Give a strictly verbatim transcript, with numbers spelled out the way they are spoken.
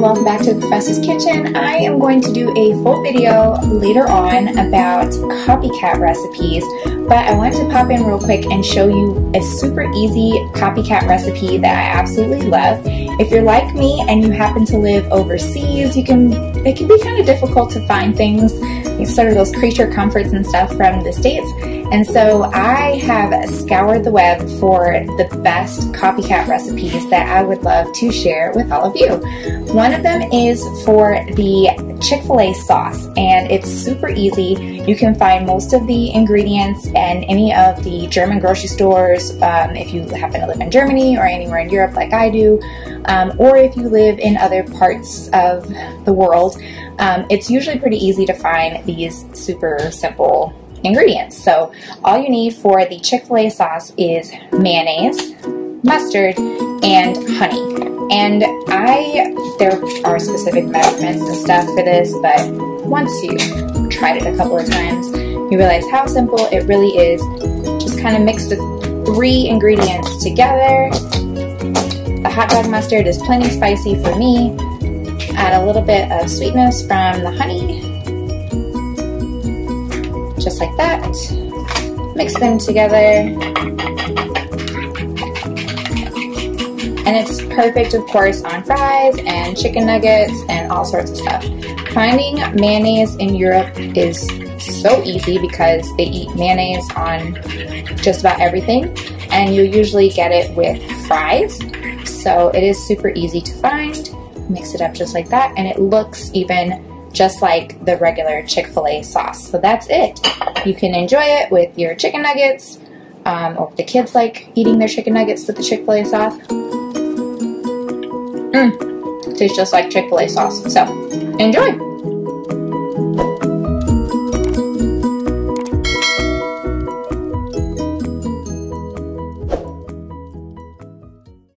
welcome back to the Professor's Kitchen. I am going to do a full video later on about copycat recipes, but I wanted to pop in real quick and show you a super easy copycat recipe that I absolutely love. If you're like me and you happen to live overseas, you can it can be kind of difficult to find things, sort of those creature comforts and stuff from the States. And so I have scoured the web for the best copycat recipes that I would love to share with all of you. One of them is for the Chick-fil-a sauce, and it's super easy. You can find most of the ingredients in any of the German grocery stores um, if you happen to live in Germany or anywhere in Europe like I do, um, or if you live in other parts of the world. Um, it's usually pretty easy to find these super simple ingredients. So all you need for the Chick-fil-a sauce is mayonnaise, mustard, and honey. And I, there are specific measurements and stuff for this, but once you tried it a couple of times, you realize how simple it really is. Just kind of mix the three ingredients together. The hot dog mustard is plenty spicy for me. Add a little bit of sweetness from the honey. Just like that. Mix them together. And it's perfect, of course, on fries and chicken nuggets and all sorts of stuff. Finding mayonnaise in Europe is so easy because they eat mayonnaise on just about everything, and you usually get it with fries. So it is super easy to find. Mix it up just like that, and it looks even just like the regular Chick-fil-a sauce. So that's it. You can enjoy it with your chicken nuggets, um, or if the kids like eating their chicken nuggets with the Chick-fil-a sauce. Mmm, tastes just like Chick-fil-a sauce. So enjoy.